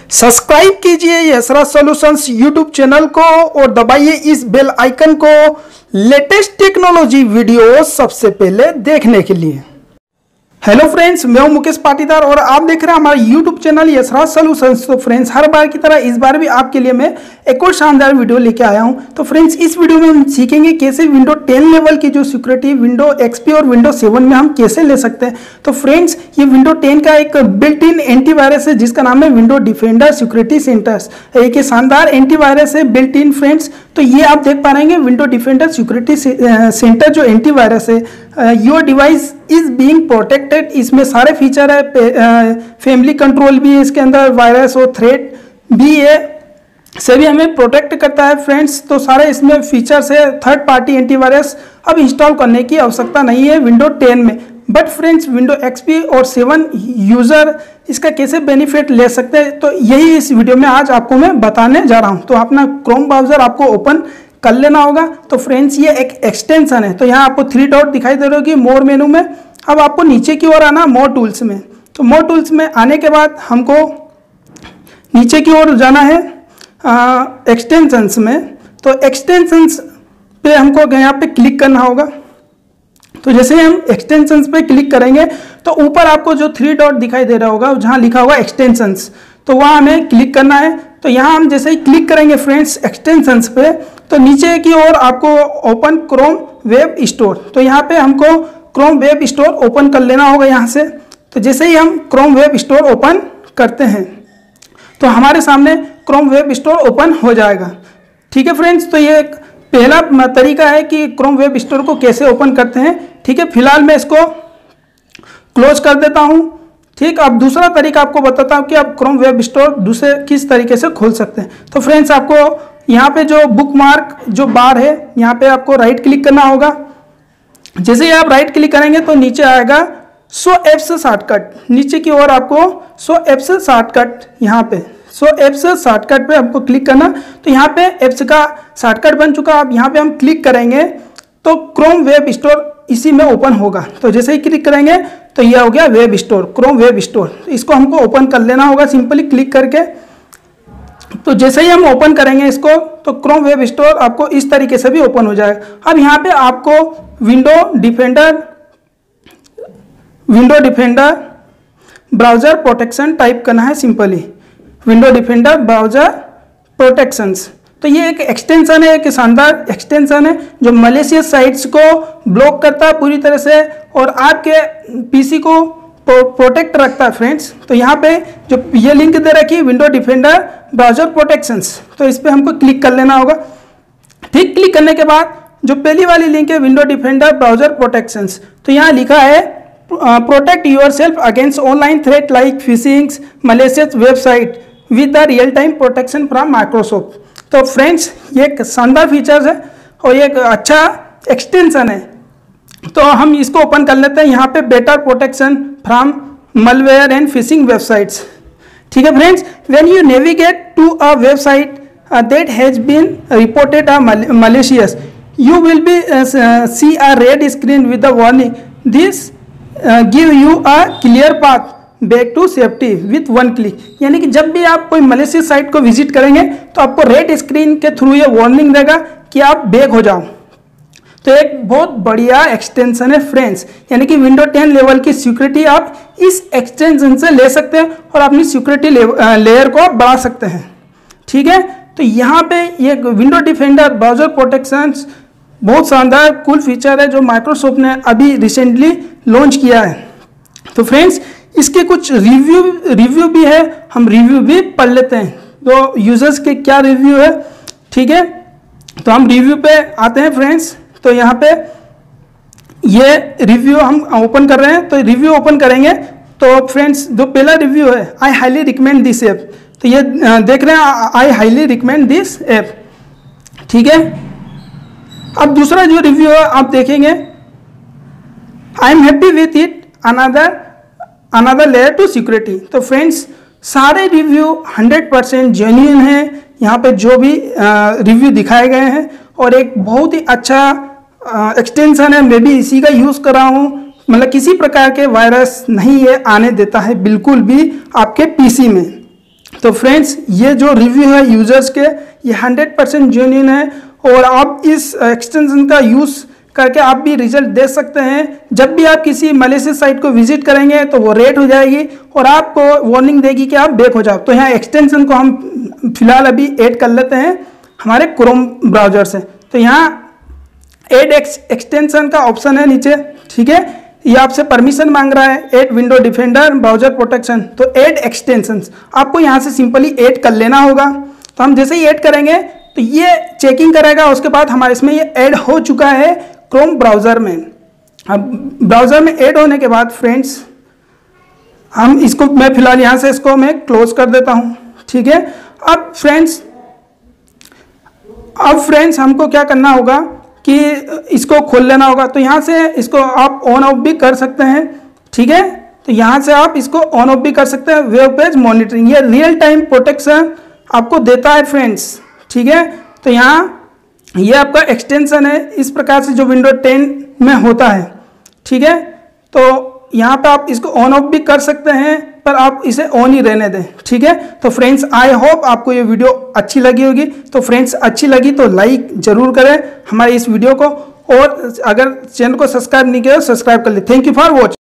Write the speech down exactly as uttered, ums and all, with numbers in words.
Subscribe कीजिए Yashraj solutions YouTube channel को और दबाइए इस बेल आइकन को लेटेस्ट टेक्नोलॉजी वीडियो सबसे पहले देखने के लिए। हेलो फ्रेंड्स, मैं हूं मुकेश पाटीदार और आप देख रहे हैं हमारा यूट्यूब चैनल यशराज सॉल्यूशंस। तो फ्रेंड्स, हर बार की तरह इस बार भी आपके लिए मैं एक और शानदार वीडियो लेके आया हूं। तो फ्रेंड्स, इस वीडियो में हम सीखेंगे कैसे विंडो टेन लेवल की जो सिक्योरिटी विंडो एक्सपी और विंडो सेवन में हम कैसे ले सकते हैं। तो फ्रेंड्स, ये विंडो टेन का एक बिल्ट इन एंटीवायरस है जिसका नाम है विंडो डिफेंडर सिक्योरिटी सेंटर्स। एक शानदार एंटीवायरस है बिल्ट इन फ्रेंड्स। तो ये आप देख पा रहे हैं विंडो डिफेंडर सिक्योरिटी सेंटर जो एंटीवायरस है, your device is being protected. इसमें सारे फीचर है, फैमिली कंट्रोल भी है इसके अंदर, वायरस और थ्रेट भी है, सभी हमें प्रोटेक्ट करता है फ्रेंड्स। तो सारे इसमें फीचर्स है। थर्ड पार्टी एंटीवायरस अब इंस्टॉल करने की आवश्यकता नहीं है विंडो टेन में। बट फ्रेंड्स, विंडो एक्सपी और सेवन यूज़र इसका कैसे बेनिफिट ले सकते हैं, तो यही इस वीडियो में आज आपको मैं बताने जा रहा हूं। तो अपना क्रोम ब्राउजर आपको ओपन कर लेना होगा। तो फ्रेंड्स, ये एक एक्सटेंशन है। तो यहाँ आपको थ्री डॉट दिखाई दे रही होगी मोर मेनू में। अब आपको नीचे की ओर आना मोर टूल्स में। तो मोर टूल्स में आने के बाद हमको नीचे की ओर जाना है एक्सटेंशंस में। तो एक्सटेंशंस पे हमको यहाँ पे क्लिक करना होगा। तो जैसे हम एक्सटेंशंस पे क्लिक करेंगे तो ऊपर आपको जो थ्री डॉट दिखाई दे रहा होगा जहाँ लिखा होगा एक्सटेंशंस, तो वहाँ हमें क्लिक करना है। तो यहाँ हम जैसे ही क्लिक करेंगे फ्रेंड्स एक्सटेंशंस पे, तो नीचे की ओर आपको ओपन क्रोम वेब स्टोर, तो यहाँ पे हमको क्रोम वेब स्टोर ओपन कर लेना होगा यहाँ से। तो जैसे ही हम क्रोम वेब स्टोर ओपन करते हैं तो हमारे सामने क्रोम वेब स्टोर ओपन हो जाएगा। ठीक है फ्रेंड्स, तो ये एक पहला तरीका है कि क्रोम वेब स्टोर को कैसे ओपन करते हैं। ठीक है, फिलहाल मैं इसको क्लोज कर देता हूं। ठीक, अब दूसरा तरीका आपको बताता हूं कि आप क्रोम वेब स्टोर दूसरे किस तरीके से खोल सकते हैं। तो फ्रेंड्स, आपको यहाँ पे जो बुक मार्क जो बार है यहाँ पे आपको राइट क्लिक करना होगा। जैसे ही आप राइट क्लिक करेंगे तो नीचे आएगा सो एप्स शॉर्टकट। नीचे की ओर आपको सो एप्स शॉर्टकट, यहाँ पे सो एप्स शॉर्टकट पे आपको क्लिक करना। तो यहाँ पे एप्स का शॉर्टकट बन चुका। अब यहाँ पे हम क्लिक करेंगे तो क्रोम वेब स्टोर इसी में ओपन होगा। तो जैसे ही क्लिक करेंगे तो ये हो गया web store, Chrome web store. तो इसको हमको ओपन कर लेना होगा सिंपली क्लिक करके। तो जैसे ही हम ओपन करेंगे इसको तो क्रोम वेब स्टोर आपको इस तरीके से भी ओपन हो जाएगा। अब यहाँ पे आपको window defender window defender browser protection type करना है simply, window defender browser protections. तो ये एक एक्सटेंशन है, एक शानदार एक्सटेंशन है जो मलेशियस साइट्स को ब्लॉक करता है पूरी तरह से और आपके पीसी को प्रोटेक्ट रखता है फ्रेंड्स। तो यहाँ पे जो ये लिंक दे रखी है विंडो डिफेंडर ब्राउजर प्रोटेक्शंस, तो इस पर हमको क्लिक कर लेना होगा। ठीक, क्लिक करने के बाद जो पहली वाली लिंक है विंडो डिफेंडर ब्राउजर प्रोटेक्शंस, तो यहाँ लिखा है protect yourself against online threat like phishings malicious website with the real time protection from Microsoft. तो फ्रेंड्स, ये एक शानदार फीचर्स है और ये एक अच्छा एक्सटेंशन है। तो हम इसको ओपन कर लेते हैं। यहाँ पे better protection from malware and phishing websites. ठीक है friends, when you navigate to a website that has been reported a malicious, you will be uh, see a red screen with the warning. This uh, give you a clear path back to safety with one click। यानी कि जब भी आप कोई malicious site को visit करेंगे तो आपको रेड स्क्रीन के थ्रू ये वार्निंग देगा कि आप बैक हो जाओ। तो एक बहुत बढ़िया एक्सटेंशन है फ्रेंड्स, यानी कि विंडो टेन लेवल की सिक्योरिटी आप इस एक्सटेंशन से ले सकते हैं और अपनी सिक्योरिटी लेयर को बढ़ा सकते हैं। ठीक है, तो यहाँ पे ये विंडो डिफेंडर ब्राउजर प्रोटेक्शंस बहुत शानदार कूल फीचर है जो माइक्रोसॉफ्ट ने अभी रिसेंटली लॉन्च किया है। तो फ्रेंड्स, इसके कुछ रिव्यू रिव्यू भी है, हम रिव्यू भी पढ़ लेते हैं तो यूजर्स के क्या रिव्यू है। ठीक है, तो हम रिव्यू पे आते हैं फ्रेंड्स। तो यहाँ पे ये रिव्यू हम ओपन कर रहे हैं। तो रिव्यू ओपन करेंगे तो फ्रेंड्स, जो पहला रिव्यू है I highly recommend this app, तो ये देख रहे हैं I highly recommend this app. ठीक है, अब दूसरा जो रिव्यू है आप देखेंगे I am happy with it another another layer to security. तो फ्रेंड्स, सारे रिव्यू हंड्रेड परसेंट जेन्युइन है। यहाँ पे जो भी रिव्यू दिखाए गए हैं और एक बहुत ही अच्छा एक्सटेंशन है, मैं भी इसी का यूज़ कर रहा हूँ। मतलब किसी प्रकार के वायरस नहीं ये आने देता है बिल्कुल भी आपके पीसी में। तो फ्रेंड्स ये जो रिव्यू है यूजर्स के, ये हंड्रेड परसेंट जेन्युइन है और आप इस एक्सटेंशन का यूज़ करके आप भी रिजल्ट दे सकते हैं। जब भी आप किसी मैलिशियस साइट को विजिट करेंगे तो वो रेड हो जाएगी और आपको वार्निंग देगी कि आप बैक हो जाओ। तो यहाँ एक्सटेंशन को हम फिलहाल अभी ऐड कर लेते हैं हमारे क्रोम ब्राउजर से। तो यहाँ ऐड एक्सटेंशन का ऑप्शन है नीचे, ठीक है। ये आपसे परमिशन मांग रहा है, add window defender browser protection. तो ऐड एक्सटेंशंस आपको यहाँ से सिंपली ऐड कर लेना होगा। तो हम जैसे ही ऐड करेंगे तो ये चेकिंग करेगा, उसके बाद हमारे इसमें ये ऐड हो चुका है क्रोम ब्राउज़र में। अब ब्राउज़र में ऐड होने के बाद फ्रेंड्स हम इसको, मैं फिलहाल यहाँ से इसको मैं क्लोज कर देता हूँ, ठीक है। अब फ्रेंड्स अब फ्रेंड्स हमको क्या करना होगा कि इसको खोल लेना होगा। तो यहाँ से इसको आप ऑन ऑफ भी कर सकते हैं, ठीक है। तो यहाँ से आप इसको ऑन ऑफ भी कर सकते हैं। वेब पेज मॉनिटरिंग, ये रियल टाइम प्रोटेक्शन आपको देता है फ्रेंड्स, ठीक है। तो यहाँ ये आपका एक्सटेंशन है, इस प्रकार से जो विंडो टेन में होता है, ठीक है। तो यहाँ पे आप इसको ऑन ऑफ भी कर सकते हैं, पर आप इसे ऑन ही रहने दें, ठीक है। तो फ्रेंड्स आई होप आपको ये वीडियो अच्छी लगी होगी। तो फ्रेंड्स अच्छी लगी तो लाइक जरूर करें हमारे इस वीडियो को, और अगर चैनल को सब्सक्राइब नहीं किया तो सब्सक्राइब कर ले। Thank you for watching.